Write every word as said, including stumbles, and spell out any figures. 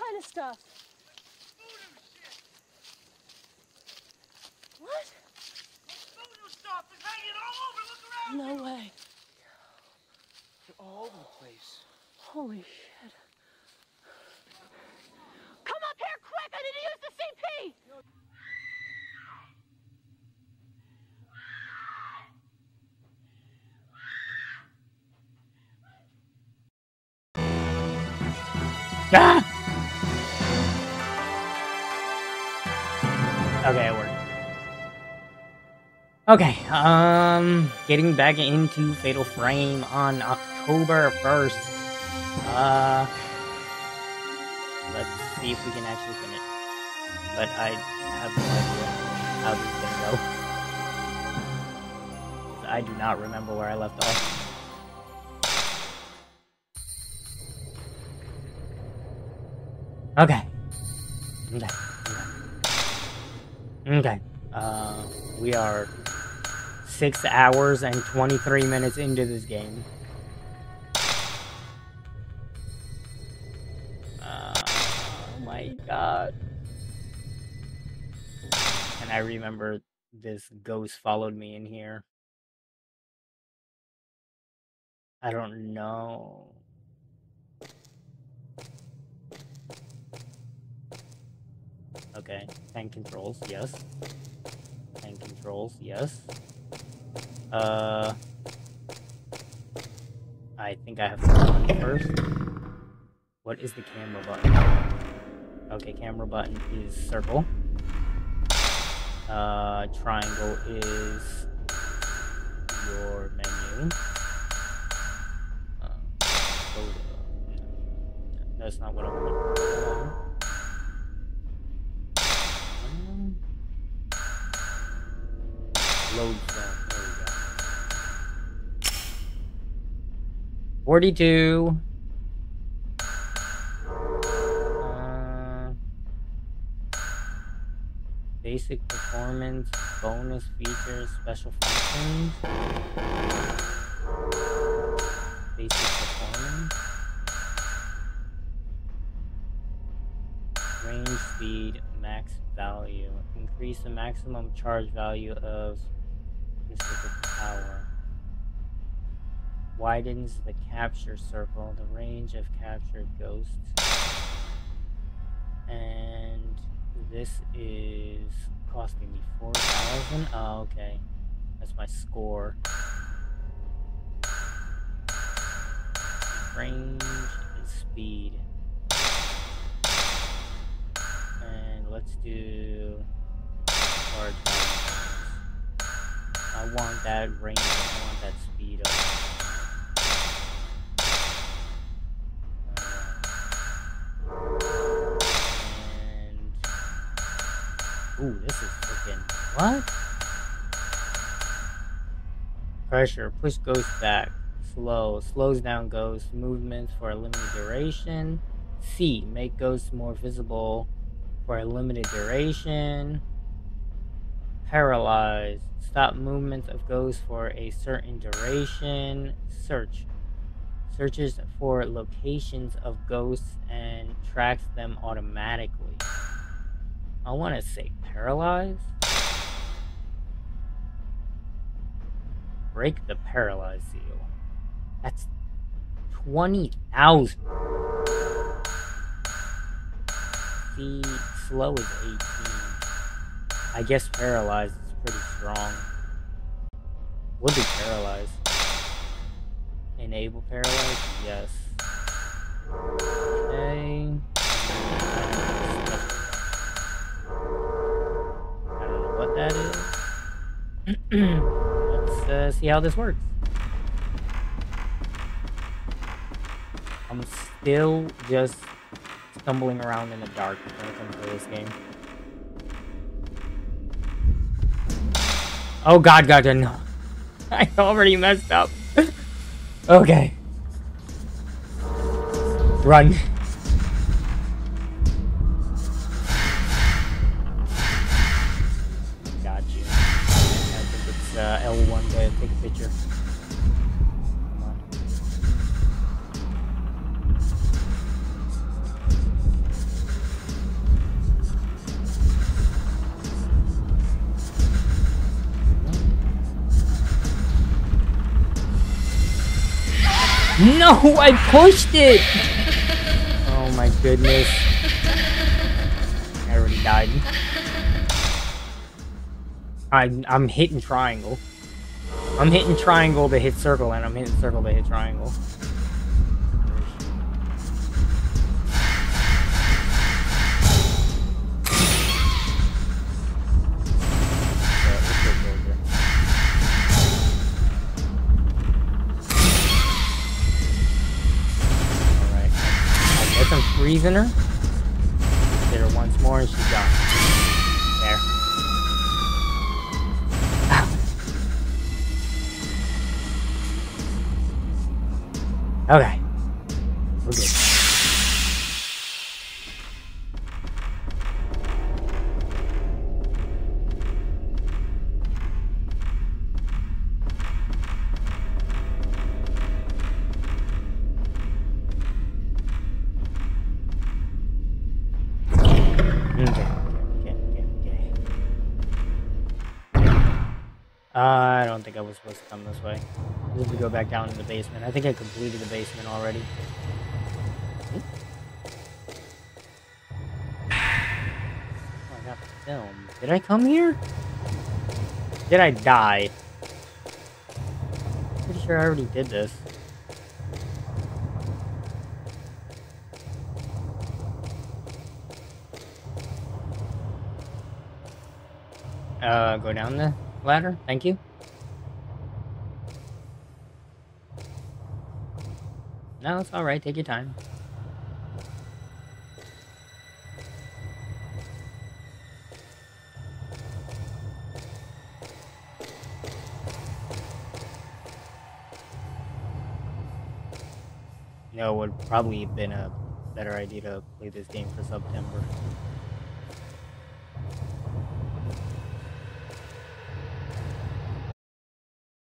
kind of stuff. What? Voodoo stuff is hanging all over. Look around. No way. They're all over the place. Holy shit. Come up here quick! I need to use the C P! Ah! Okay, it worked. Okay, um, getting back into Fatal Frame on October first. Uh, let's see if we can actually finish. But I have no idea how this is gonna go. I do not remember where I left off. Okay. Okay. Okay. Okay. Uh, we are six hours and twenty-three minutes into this game. Uh, oh my god. And I remember this ghost followed me in here. I don't know. Okay, tank controls, yes. Tank controls, yes. Uh, I think I have to button first. What is the camera button? Okay, camera button is circle. Uh, triangle is your menu. Uh, go to, no, that's not what I want. Um, Load film. There we go. forty-two. Uh, basic performance, bonus features, special functions. Basic performance. Range speed, max value. Increase the maximum charge value of specific power. Widens the capture circle, the range of captured ghosts. And this is costing me four thousand. Oh, okay. That's my score. Range and speed. And let's do charge value. I want that range, I want that speed up. And... ooh, this is freaking... what? Pressure. Push ghost back. Slow. Slows down ghost movements for a limited duration. C. Make ghosts more visible for a limited duration. Paralyze. Stop movements of ghosts for a certain duration. Search. Searches for locations of ghosts and tracks them automatically. I want to say paralyze. Break the paralyze seal. That's twenty thousand. See, slow is eighteen. I guess paralyzed is pretty strong. Would be paralyzed. Enable paralyzed? Yes. Okay. I don't know what that is. Let's uh, see how this works. I'm still just stumbling around in the dark when it comes to this game. Oh god, god, god, no. I already messed up. Okay. Run. Got you. I think it's uh, L one to take a picture. Come on. No, I pushed it! Oh my goodness. I already died. I'm, I'm hitting triangle. I'm hitting triangle to hit circle, and I'm hitting circle to hit triangle. I'm freezing her. Hit her once more and she's gone. There. Ah. Okay. We're good. Uh, I don't think I was supposed to come this way. I need to go back down to the basement. I think I completed the basement already. Oh, I got the film. Did I come here? Did I die? Pretty sure I already did this. Uh, go down the ladder, thank you. No, it's alright, take your time. You know, it would probably have been a better idea to play this game for September.